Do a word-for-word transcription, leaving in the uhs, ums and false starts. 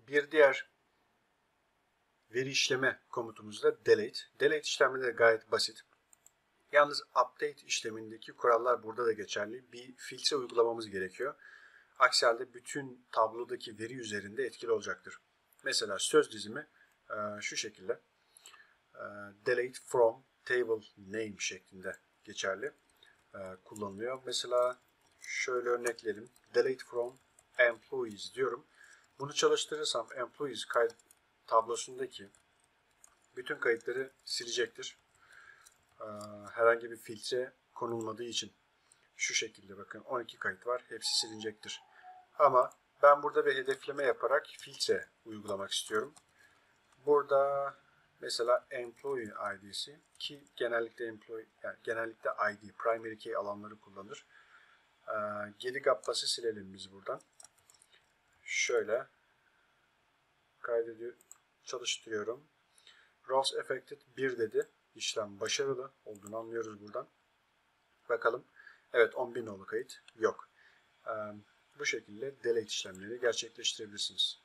Bir diğer veri işleme komutumuz da delete. Delete işlemi de gayet basit. Yalnız update işlemindeki kurallar burada da geçerli. Bir filtre uygulamamız gerekiyor. Aksi halde bütün tablodaki veri üzerinde etkili olacaktır. Mesela söz dizimi şu şekilde. Delete from table name şeklinde geçerli kullanılıyor. Mesela şöyle örnekleyelim. Delete from employees diyorum. Bunu çalıştırırsam employees kayıt tablosundaki bütün kayıtları silecektir. Herhangi bir filtre konulmadığı için şu şekilde bakın on iki kayıt var. Hepsi silinecektir. Ama ben burada bir hedefleme yaparak filtre uygulamak istiyorum. Burada mesela employee I D'si ki genellikle employee yani genellikle I D primary key alanları kullanır. Gedigappas'ı silelim biz buradan. Şöyle kaydediyor, çalıştırıyorum. Rows affected bir dedi. İşlem başarılı olduğunu anlıyoruz buradan. Bakalım. Evet on bin nolu kayıt yok. Bu şekilde delete işlemleri gerçekleştirebilirsiniz.